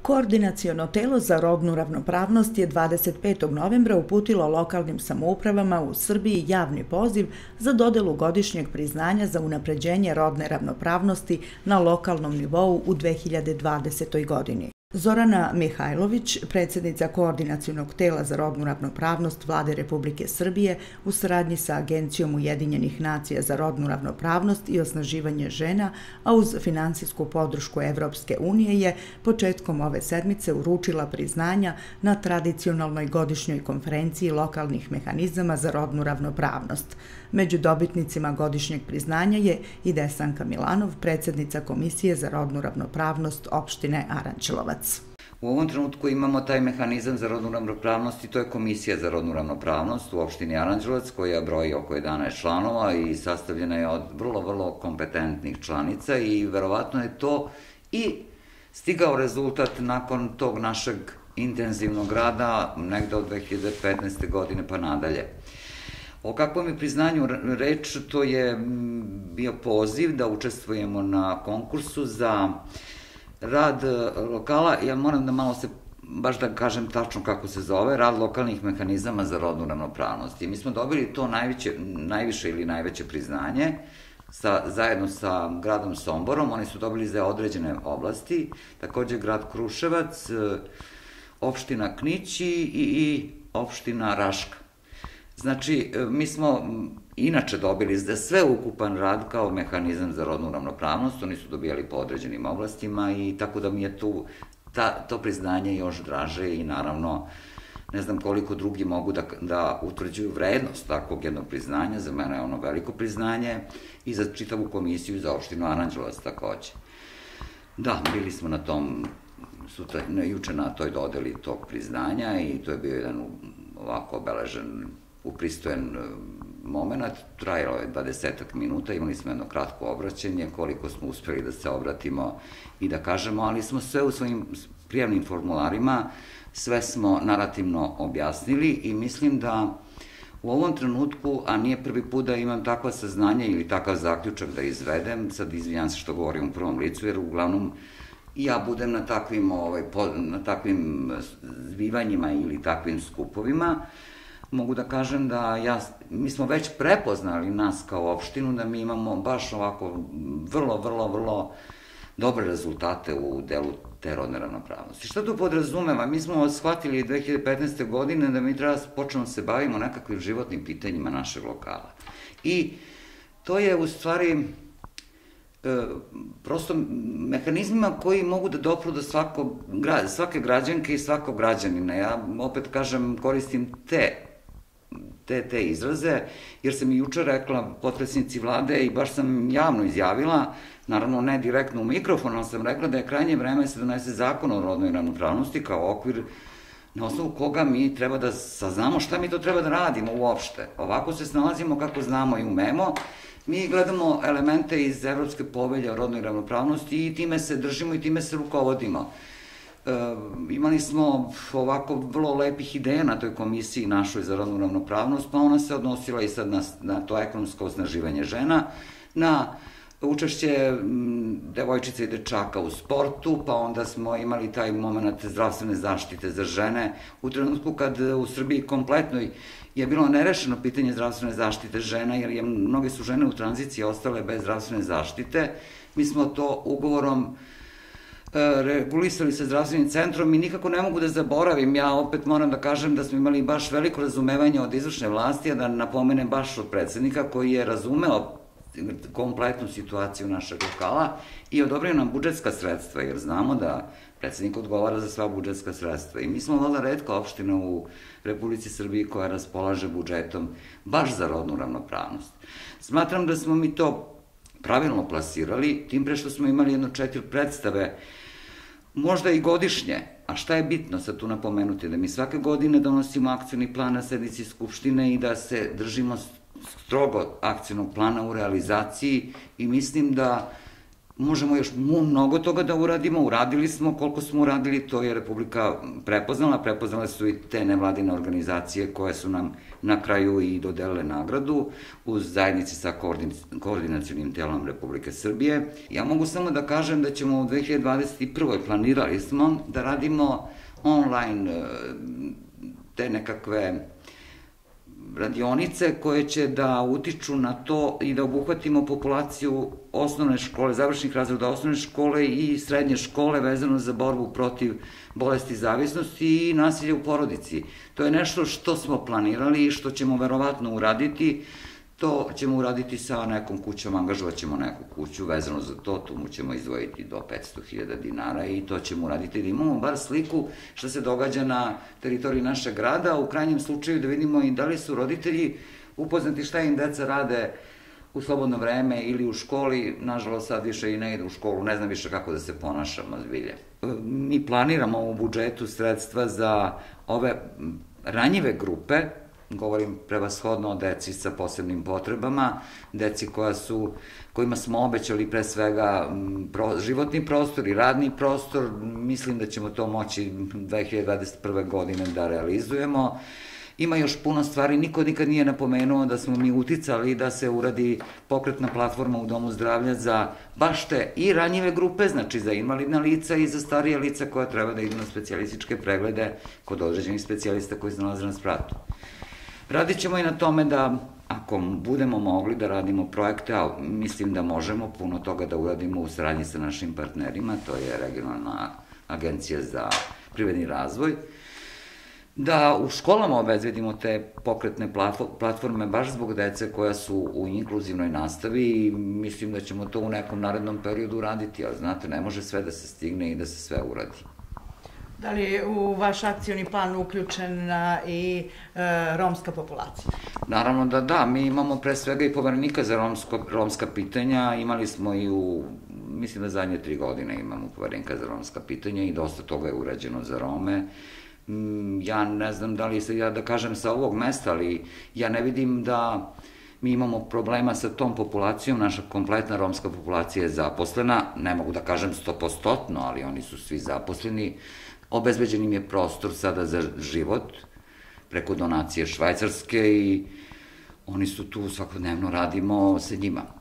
Koordinaciono telo za rodnu ravnopravnost je 25. novembra uputilo lokalnim samoupravama u Srbiji javni poziv za dodelu godišnjeg priznanja za unapređenje rodne ravnopravnosti na lokalnom nivou u 2020. godini. Zorana Mihajlović, predsjednica Koordinacionog tela za rodnu ravnopravnost Vlade Republike Srbije u saradnji sa Agencijom Ujedinjenih nacija za rodnu ravnopravnost i osnaživanje žena, a uz finansijsku podršku Evropske unije je početkom ove sedmice uručila priznanja na tradicionalnoj godišnjoj konferenciji lokalnih mehanizama za rodnu ravnopravnost. Među dobitnicima godišnjeg priznanja je i Desanka Milanov, predsjednica Komisije za rodnu ravnopravnost opštine Aranđelovac. U ovom trenutku imamo taj mehanizam za rodnu ravnopravnost i to je Komisija za rodnu ravnopravnost u opštini Aranđelovac koja broji oko 11 članova i sastavljena je od vrlo kompetentnih članica i verovatno je to i stigao rezultat nakon tog našeg intenzivnog rada negde od 2015. godine pa nadalje. O kakvom je priznanju reč, to je bio poziv da učestvujemo na konkursu za rad lokala. Ja moram da malo se, baš da kažem tačno kako se zove, rad lokalnih mehanizama za rodnu ravnopravnost. I mi smo dobili to najviše ili najveće priznanje zajedno sa gradom Somborom. Oni su dobili za određene oblasti, takođe grad Kruševac, opština Knić i opština Raška. Znači, mi smo inače dobili za sve ukupan rad kao mehanizam za rodnu ravnopravnost, oni su dobijali po određenim oblastima i tako da mi je to priznanje još draže i naravno ne znam koliko drugi mogu da utvrđuju vrednost takvog jednog priznanja, za mene je ono veliko priznanje i za čitavu komisiju i za opštinu Aranđelovac takođe. Da, bili smo na tom, juče na toj dodeli tog priznanja i to je bio jedan ovako obeležen upristojen moment, trajalo je 20 minuta, imali smo jedno kratko obraćanje, koliko smo uspeli da se obratimo i da kažemo, ali smo sve u svojim prijavnim formularima, sve smo narativno objasnili i mislim da u ovom trenutku, a nije prvi put da imam takva saznanja ili takav zaključak da izvedem, sad izvinjam se što govorim u prvom licu, jer uglavnom ja budem na takvim zbivanjima ili takvim skupovima, mogu da kažem da mi smo već prepoznali nas kao opštinu, da mi imamo baš ovako vrlo dobre rezultate u delu te rodne ravnopravnosti. Šta to podrazumeva? Mi smo shvatili 2015. godine da mi treba počnemo se bavimo nekakvim životnim pitanjima našeg lokala. I to je u stvari prosto mehanizmima koji mogu da dopru do svake građanke i svakog građanina. Ja opet kažem, koristim te izraze, jer sam i juče rekla potpredsednici vlade i baš sam javno izjavila, naravno ne direktno u mikrofon, ali sam rekla da je krajnje vreme da se donese zakon o rodnoj ravnopravnosti kao okvir na osnovu koga mi treba da saznamo šta mi to treba da radimo uopšte. Ovako se snalazimo kako znamo i umemo, mi gledamo elemente iz Evropske povelje o rodnoj ravnopravnosti i time se držimo i time se rukovodimo. Imali smo ovako vrlo lepih ideja na toj komisiji našoj za rodnu ravnopravnost, pa ona se odnosila i sad na to ekonomsko osnaživanje žena, na učešće devojčica i dečaka u sportu, pa onda smo imali taj moment zdravstvene zaštite za žene. U trenutku kad u Srbiji kompletnoj je bilo nerešeno pitanje zdravstvene zaštite žena, jer mnoge su žene u tranziciji ostale bez zdravstvene zaštite, mi smo to ugovorom regulisali sa zdravstvenim centrom i nikako ne mogu da zaboravim, ja opet moram da kažem da smo imali baš veliko razumevanje od izvršne vlasti, a da napomenem baš od predsednika koji je razumeo kompletnu situaciju našeg lokala i odobrio nam budžetska sredstva, jer znamo da predsednik odgovara za sva budžetska sredstva i mi smo valjda retka opština u Republici Srbiji koja raspolaže budžetom baš za rodnu ravnopravnost. Smatram da smo mi to pravilno plasirali, tim pre što smo imali jedno 4 predstave, možda i godišnje, a šta je bitno sad tu napomenuti, da mi svake godine donosimo akcioni plan na sednici Skupštine i da se držimo strogo akcionog plana u realizaciji i mislim da Možemo još mnogo toga da uradimo, uradili smo, koliko smo uradili, to je Republika prepoznale su i te nevladine organizacije koje su nam na kraju i dodelile nagradu uz zajednici sa koordinacionim telom Republike Srbije. Ja mogu samo da kažem da ćemo u 2021. planirali smo da radimo online te nekakve radionice koje će da utiču na to i da obuhvatimo populaciju osnovne škole, završnih razreda osnovne škole i srednje škole vezano za borbu protiv bolesti zavisnosti i nasilja u porodici. To je nešto što smo planirali i što ćemo verovatno uraditi. To ćemo uraditi sa nekom kućom, angažovat ćemo neku kuću vezano za to, tu mu ćemo izdvojiti do 500.000 dinara i to ćemo uraditi da imamo bar sliku što se događa na teritoriji našeg grada, u krajnjem slučaju da vidimo i da li su roditelji upoznati šta im deca rade u slobodno vreme ili u školi. Nažalost sad više i ne ide u školu, ne znam više kako da se ponašamo zbilje. Mi planiramo u budžetu sredstva za ove ranjive grupe, govorim prevashodno o deci sa posebnim potrebama, deci kojima smo obećali pre svega životni prostor i radni prostor. Mislim da ćemo to moći 2021. godine da realizujemo. Ima još puno stvari, niko nikad nije napomenuo da smo mi uticali da se uradi pokretna platforma u Domu zdravlja za baš te i ranjive grupe, znači za invalidna lica i za starije lica koja treba da idu na specijalističke preglede kod određenih specijalista koji se nalaze na spratu. Radit ćemo i na tome da, ako budemo mogli da radimo projekte, a mislim da možemo puno toga da uradimo u saradnji sa našim partnerima, to je Regionalna agencija za privredni razvoj, da u školama obezbedimo te pokretne platforme baš zbog dece koja su u inkluzivnoj nastavi i mislim da ćemo to u nekom narednom periodu uraditi, ali znate, ne može sve da se stigne i da se sve uradi. Da li je u vaš akcioni plan uključena i romska populacija? Naravno da da, mi imamo pre svega i poverenika za romska pitanja, imali smo i mislim da zadnje 3 godine imamo poverenika za romska pitanja i dosta toga je urađeno za Rome. Ja ne znam da li se ja da kažem sa ovog mesta, ali ja ne vidim da mi imamo problema sa tom populacijom, naša kompletna romska populacija je zaposlena, ne mogu da kažem 100%, ali oni su svi zaposleni. Obezbeđen im je prostor sada za život preko donacije Švajcarske i oni su tu, svakodnevno radimo sa njima.